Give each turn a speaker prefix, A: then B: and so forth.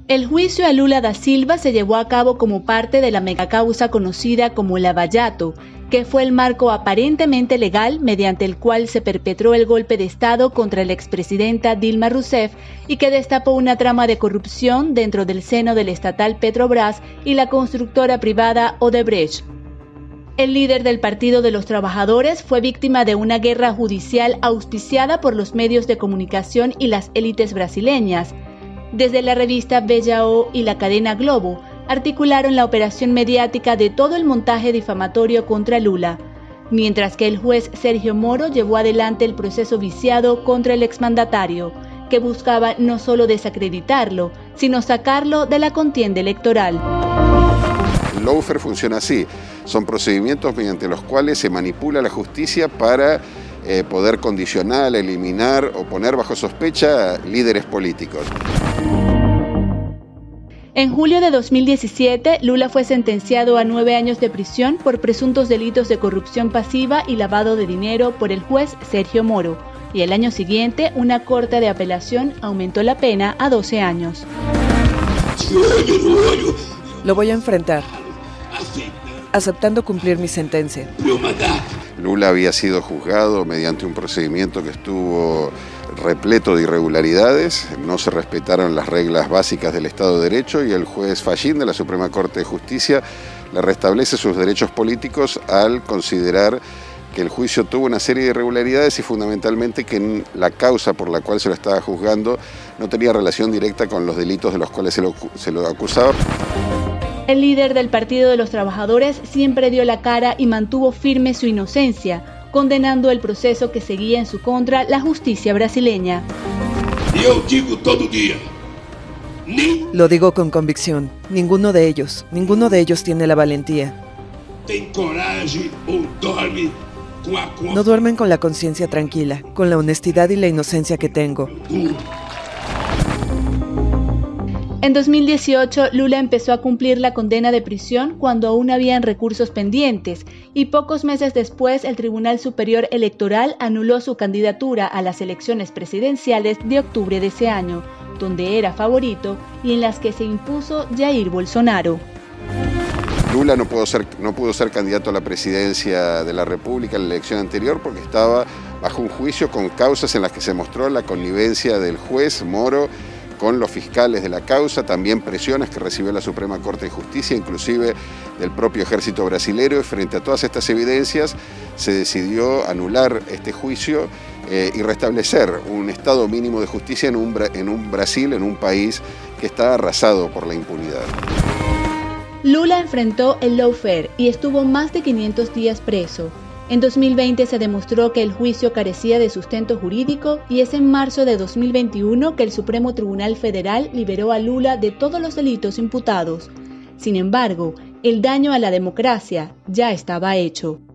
A: El juicio a Lula da Silva se llevó a cabo como parte de la megacausa conocida como Lava Jato, que fue el marco aparentemente legal mediante el cual se perpetró el golpe de Estado contra la expresidenta Dilma Rousseff y que destapó una trama de corrupción dentro del seno del estatal Petrobras y la constructora privada Odebrecht. El líder del Partido de los Trabajadores fue víctima de una guerra judicial auspiciada por los medios de comunicación y las élites brasileñas. Desde la revista Bellao y la cadena Globo, articularon la operación mediática de todo el montaje difamatorio contra Lula, mientras que el juez Sergio Moro llevó adelante el proceso viciado contra el exmandatario, que buscaba no solo desacreditarlo, sino sacarlo de la contienda electoral.
B: El lawfare funciona así, son procedimientos mediante los cuales se manipula la justicia para poder condicionar, eliminar o poner bajo sospecha a líderes políticos.
A: En julio de 2017, Lula fue sentenciado a 9 años de prisión por presuntos delitos de corrupción pasiva y lavado de dinero por el juez Sergio Moro, y el año siguiente una corte de apelación aumentó la pena a 12 años.
C: Lo voy a enfrentar, aceptando cumplir mi sentencia.
B: Lula había sido juzgado mediante un procedimiento que estuvo repleto de irregularidades, no se respetaron las reglas básicas del Estado de Derecho y el juez Fallín de la Suprema Corte de Justicia le restablece sus derechos políticos al considerar que el juicio tuvo una serie de irregularidades y fundamentalmente que la causa por la cual se lo estaba juzgando no tenía relación directa con los delitos de los cuales se lo acusaba.
A: El líder del Partido de los Trabajadores siempre dio la cara y mantuvo firme su inocencia, condenando el proceso que seguía en su contra la justicia brasileña.
C: Lo digo con convicción, ninguno de ellos tiene la valentía. No duermen con la conciencia tranquila, con la honestidad y la inocencia que tengo.
A: En 2018, Lula empezó a cumplir la condena de prisión cuando aún habían recursos pendientes y pocos meses después el Tribunal Superior Electoral anuló su candidatura a las elecciones presidenciales de octubre de ese año, donde era favorito y en las que se impuso Jair Bolsonaro.
B: Lula no pudo ser candidato a la presidencia de la República en la elección anterior porque estaba bajo un juicio con causas en las que se mostró la connivencia del juez Moro con los fiscales de la causa, también presiones que recibió la Suprema Corte de Justicia, inclusive del propio ejército brasilero, y frente a todas estas evidencias se decidió anular este juicio y restablecer un estado mínimo de justicia en un Brasil, en un país que está arrasado por la impunidad.
A: Lula enfrentó el lawfare y estuvo más de 500 días preso. En 2020 se demostró que el juicio carecía de sustento jurídico y es en marzo de 2021 que el Supremo Tribunal Federal liberó a Lula de todos los delitos imputados. Sin embargo, el daño a la democracia ya estaba hecho.